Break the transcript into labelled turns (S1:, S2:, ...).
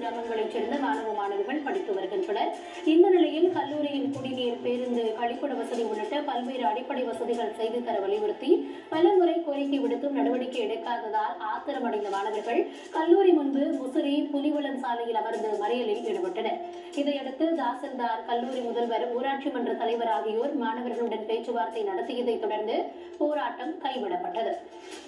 S1: கிராமங்களைச் சேர்ந்த மாணவ மாணவிகள் படித்து வருகின்றனர். இந்த நிலையில் கல்லூரியின் குடிநீர், பேருந்து, கழிப்பிட வசதி உள்ளிட்ட பல்வேறு அடிப்படை வசதிகள் செய்து தர வலியுறுத்தி பலமுறை கோரிக்கை விடுத்தும் நடவடிக்கை எடுக்காததால் ஆத்திரமடைந்த மாணவர்கள் கல்லூரி முன்பு முசிறி புலிவளம் சாலையில் அமர்ந்து மறியலில் ஈடுபட்டனர். இதையடுத்து தாசில்தார், கல்லூரி முதல்வர், ஊராட்சி மன்ற தலைவர் ஆகியோர் மாணவர்களுடன் பேச்சுவார்த்தை நடத்தியதைத் தொடர்ந்து போராட்டம் கைவிடப்பட்டது.